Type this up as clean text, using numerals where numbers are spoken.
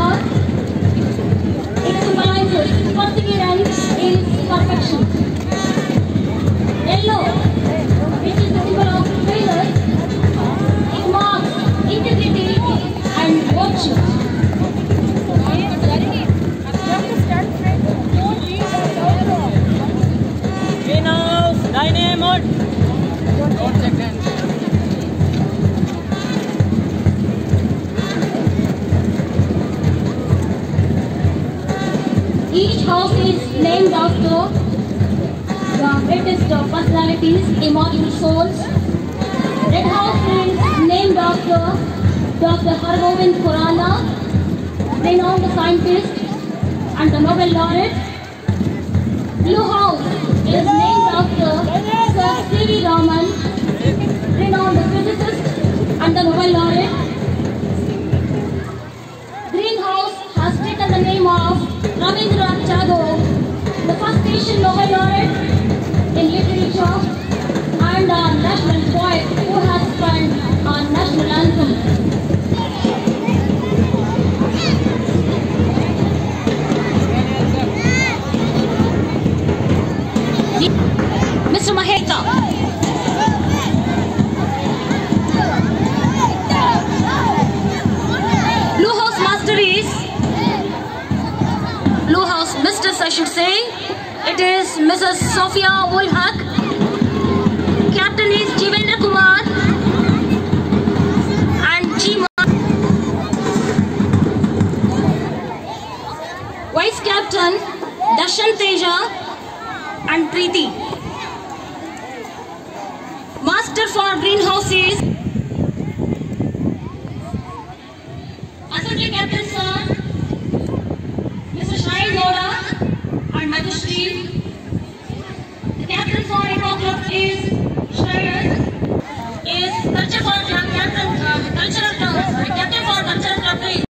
flower. It symbolizes perseverance in perfection. Yellow, which is the symbol of failure, it marks integrity and virtue. Greenhouse, dynamite. Don't check them. Each house is named after the greatest personalities, immortal souls. Red House is named after Dr. Hargobind Khurana, renowned scientist and the Nobel laureate. Blue House is named after Sir C.V. Raman, renowned physicist and the Nobel laureate. Green House has taken the name of Rabindranath Tagore, the first Asian Nobel laureate in literature and our national poet who has penned our national anthem. Mr. Maheta. Blue House Master is Blue House Mistress, I should say. It is Mrs. Sophia Ulhak. Captain is Jivendra Kumar and Chima. Vice Captain Darshan Teja and Preeti. Master for Greenhouse is Assembly Captain Sir Mr. Shai Gowda and Madhushri. The Captain for Eco Club is Shreyas. Is Culture for Captain Cultural Terms.